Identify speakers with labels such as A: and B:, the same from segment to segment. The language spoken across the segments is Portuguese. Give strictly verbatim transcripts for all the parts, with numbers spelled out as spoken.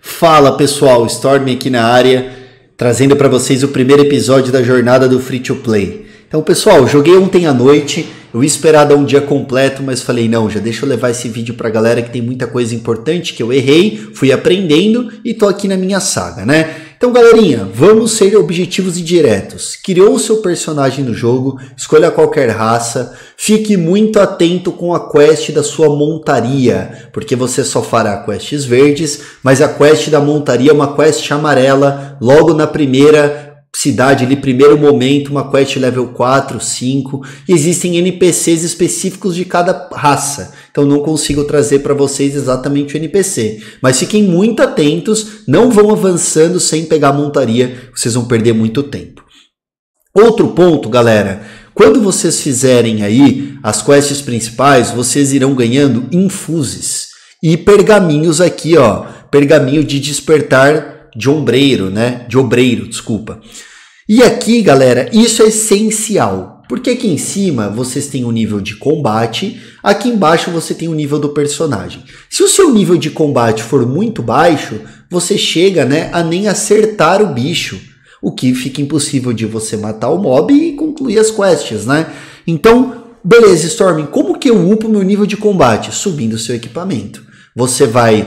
A: Fala pessoal, Storm aqui na área, trazendo para vocês o primeiro episódio da jornada do Free to Play. Então pessoal, joguei ontem à noite, eu ia esperar dar um dia completo, mas falei não, já deixa eu levar esse vídeo pra galera que tem muita coisa importante que eu errei, fui aprendendo e tô aqui na minha saga, né? Então galerinha, vamos ser objetivos e diretos. Criou o seu personagem no jogo, escolha qualquer raça, fique muito atento com a quest da sua montaria, porque você só fará quests verdes, mas a quest da montaria é uma quest amarela, logo na primeira cidade ali, primeiro momento, uma quest level quatro, cinco, e existem N P Cs específicos de cada raça, então não consigo trazer para vocês exatamente o N P C, mas fiquem muito atentos, não vão avançando sem pegar a montaria, vocês vão perder muito tempo. Outro ponto, galera, quando vocês fizerem aí as quests principais, vocês irão ganhando infuses e pergaminhos aqui, ó, pergaminho de despertar de ombreiro, né? De obreiro, desculpa. E aqui, galera, isso é essencial, porque aqui em cima vocês têm o nível de combate, aqui embaixo você tem o nível do personagem. Se o seu nível de combate for muito baixo, você chega, né, a nem acertar o bicho, o que fica impossível de você matar o mob e concluir as quests, né? Então, beleza, Storm, como que eu upo meu nível de combate? Subindo o seu equipamento. Você vai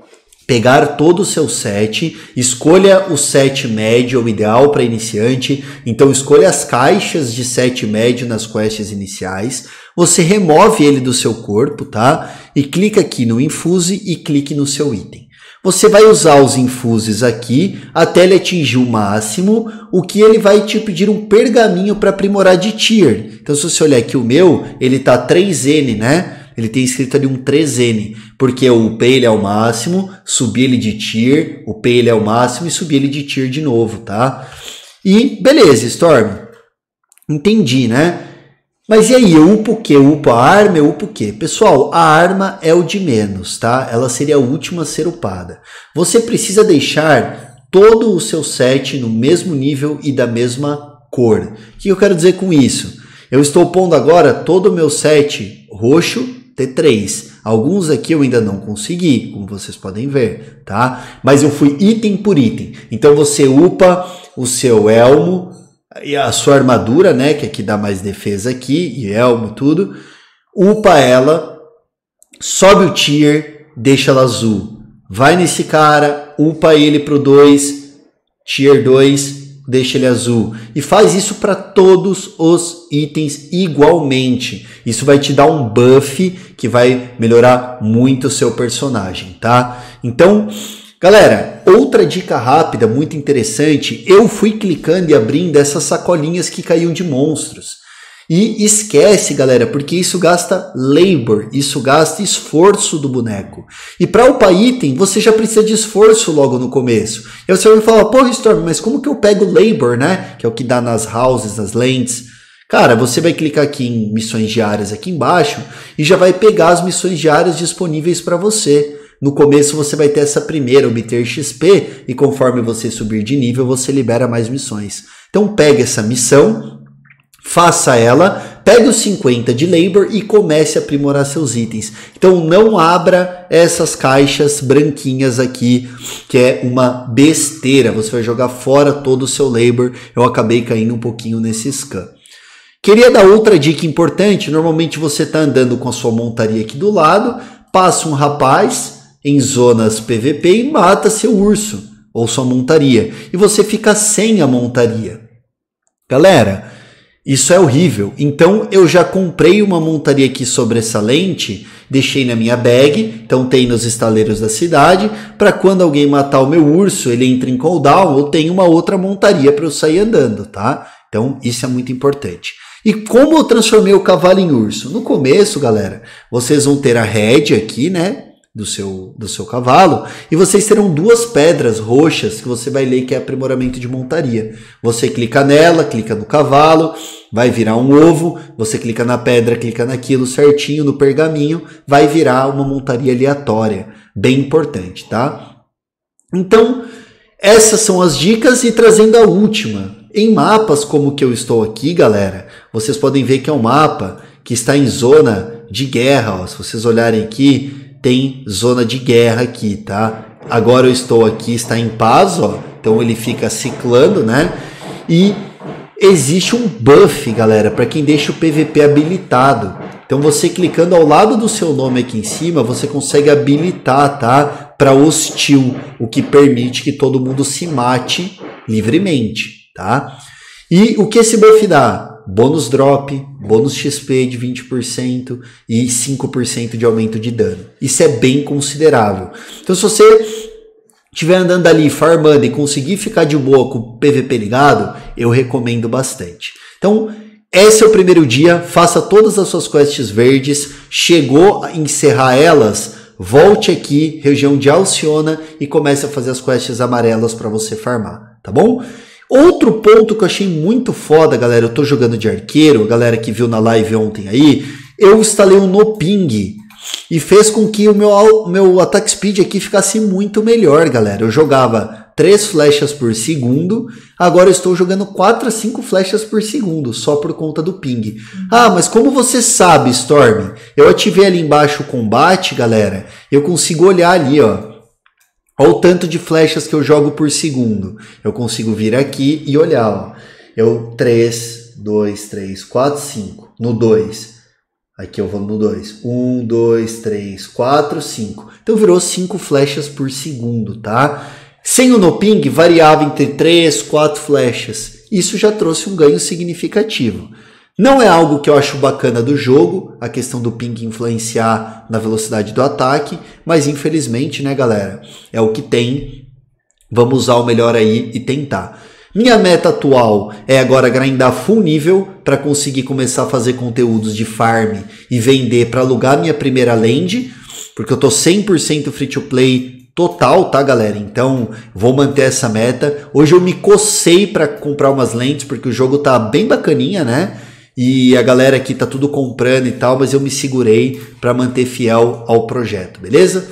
A: pegar todo o seu set, escolha o set médio, o ideal para iniciante, então escolha as caixas de set médio nas quests iniciais, você remove ele do seu corpo, tá? E clica aqui no infuse e clique no seu item. Você vai usar os infuses aqui até ele atingir o máximo, o que ele vai te pedir um pergaminho para aprimorar de tier. Então se você olhar aqui o meu, ele tá três N, né? Ele tem escrito ali um três N, porque eu upei ele ao máximo, subi ele de tier, upei ele ao máximo e subi ele de tier de novo, tá? E beleza, Storm, entendi, né? Mas e aí, eu upo o quê? Eu upo a arma, eu upo o quê? Pessoal, a arma é o de menos, tá? Ela seria a última a ser upada. Você precisa deixar todo o seu set no mesmo nível e da mesma cor. O que eu quero dizer com isso? Eu estou pondo agora todo o meu set roxo, T três. Alguns aqui eu ainda não consegui, como vocês podem ver, tá? Mas eu fui item por item. Então você upa o seu elmo e a sua armadura, né? Que aqui dá mais defesa aqui, e elmo, tudo. Upa ela, sobe o tier, deixa ela azul. Vai nesse cara, upa ele pro dois, tier dois, deixa ele azul. E faz isso para todos os itens igualmente. Isso vai te dar um buff que vai melhorar muito o seu personagem, tá? Então, galera, outra dica rápida, muito interessante. Eu fui clicando e abrindo essas sacolinhas que caíam de monstros. E esquece, galera, porque isso gasta labor, isso gasta esforço do boneco. E para upar item, você já precisa de esforço logo no começo. E aí você vai falar, porra, Storm, mas como que eu pego labor, né? Que é o que dá nas houses, nas lentes. Cara, você vai clicar aqui em missões diárias aqui embaixo e já vai pegar as missões diárias disponíveis para você. No começo você vai ter essa primeira, obter X P, e conforme você subir de nível, você libera mais missões. Então pega essa missão, faça ela, pegue os cinquenta de labor e comece a aprimorar seus itens. Então não abra essas caixas branquinhas aqui, que é uma besteira. Você vai jogar fora todo o seu labor. Eu acabei caindo um pouquinho nesse scam. Queria dar outra dica importante. Normalmente você está andando com a sua montaria aqui do lado, passa um rapaz em zonas P V P e mata seu urso ou sua montaria. E você fica sem a montaria. Galera, isso é horrível. Então eu já comprei uma montaria aqui sobressalente, deixei na minha bag, então tem nos estaleiros da cidade, para quando alguém matar o meu urso, ele entra em cooldown, eu tenho uma outra montaria para eu sair andando, tá? Então isso é muito importante. E como eu transformei o cavalo em urso? No começo, galera, vocês vão ter a head aqui, né? Do seu, do seu cavalo, e vocês terão duas pedras roxas que você vai ler que é aprimoramento de montaria. Você clica nela, clica no cavalo, vai virar um ovo, você clica na pedra, clica naquilo certinho, no pergaminho, vai virar uma montaria aleatória. Bem importante, tá? Então, essas são as dicas, e trazendo a última. Em mapas como o que eu estou aqui, galera, vocês podem ver que é um mapa que está em zona de guerra, ó. Se vocês olharem aqui, tem zona de guerra aqui, tá? agora eu estou aqui, está em paz, ó. Então ele fica ciclando, né? E existe um buff, galera, para quem deixa o P V P habilitado. Então você clicando ao lado do seu nome aqui em cima, você consegue habilitar, tá? Para hostil, o que permite que todo mundo se mate livremente, tá? E o que esse buff dá? Bônus drop, bônus X P de vinte por cento e cinco por cento de aumento de dano. Isso é bem considerável. Então se você estiver andando ali farmando e conseguir ficar de boa com o P V P ligado, eu recomendo bastante. Então esse é o primeiro dia, faça todas as suas quests verdes, chegou a encerrar elas, volte aqui, região de Alciona e comece a fazer as quests amarelas para você farmar, tá bom? Outro ponto que eu achei muito foda, galera, eu tô jogando de arqueiro, a galera que viu na live ontem aí, eu instalei um no ping e fez com que o meu, meu attack speed aqui ficasse muito melhor, galera. Eu jogava três flechas por segundo, agora eu estou jogando quatro a cinco flechas por segundo, só por conta do ping. Ah, mas como você sabe, Storm? Eu ativei ali embaixo o combate, galera, eu consigo olhar ali, ó. Olha o tanto de flechas que eu jogo por segundo. Eu consigo vir aqui e olhar, ó. Eu três, dois, três, quatro, cinco. No dois. Aqui eu vou no dois. um, dois, três, quatro, cinco. Então virou cinco flechas por segundo, tá? Sem o no ping, variava entre três, quatro flechas. Isso já trouxe um ganho significativo. Não é algo que eu acho bacana do jogo, a questão do ping influenciar na velocidade do ataque, mas infelizmente, né, galera, é o que tem. Vamos usar o melhor aí e tentar. Minha meta atual é agora grindar full nível para conseguir começar a fazer conteúdos de farm e vender para alugar minha primeira land, porque eu tô cem por cento free to play total, tá, galera? Então vou manter essa meta. Hoje eu me cocei para comprar umas lentes porque o jogo tá bem bacaninha, né? E a galera aqui tá tudo comprando e tal, mas eu me segurei para manter fiel ao projeto, beleza?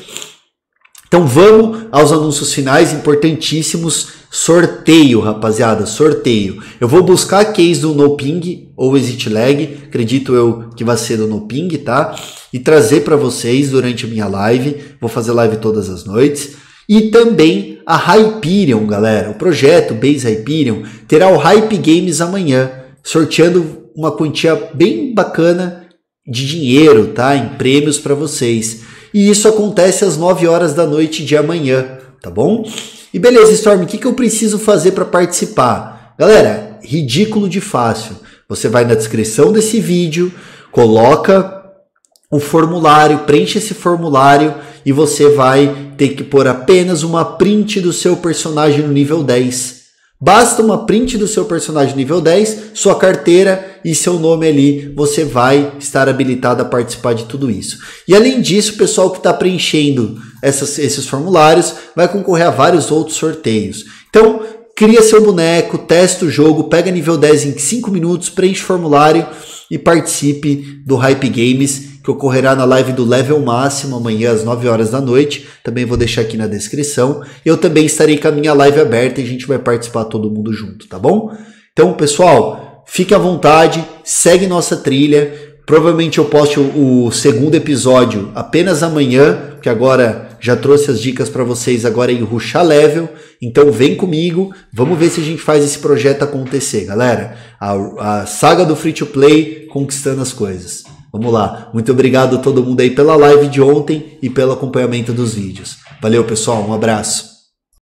A: Então vamos aos anúncios finais importantíssimos. Sorteio, rapaziada, sorteio. Eu vou buscar a case do No Ping ou Exit Lag, acredito eu que vai ser do No Ping, tá? E trazer para vocês durante a minha live. Vou fazer live todas as noites. E também a Hyperion, galera. O projeto Base Hyperion terá o Hype Games amanhã, sorteando uma quantia bem bacana de dinheiro, tá? Em prêmios para vocês. E isso acontece às nove horas da noite de amanhã, tá bom? E beleza, Storm, o que, que eu preciso fazer para participar? Galera, ridículo de fácil. Você vai na descrição desse vídeo, coloca o formulário, preenche esse formulário e você vai ter que pôr apenas uma print do seu personagem no nível dez. Basta uma print do seu personagem nível dez, sua carteira e seu nome ali, você vai estar habilitado a participar de tudo isso. E além disso, o pessoal que está preenchendo essas, esses formulários vai concorrer a vários outros sorteios. Então, cria seu boneco, testa o jogo, pega nível dez em cinco minutos, preenche o formulário e participe do Hype Games, que ocorrerá na live do Level Máximo amanhã às nove horas da noite. Também vou deixar aqui na descrição. Eu também estarei com a minha live aberta e a gente vai participar todo mundo junto, tá bom? Então, pessoal, fique à vontade, segue nossa trilha. Provavelmente eu poste o, o segundo episódio apenas amanhã, que agora já trouxe as dicas para vocês agora em rushar level. Então vem comigo, vamos ver se a gente faz esse projeto acontecer, galera. A, a saga do Free to Play conquistando as coisas. Vamos lá. Muito obrigado a todo mundo aí pela live de ontem e pelo acompanhamento dos vídeos. Valeu, pessoal. Um abraço.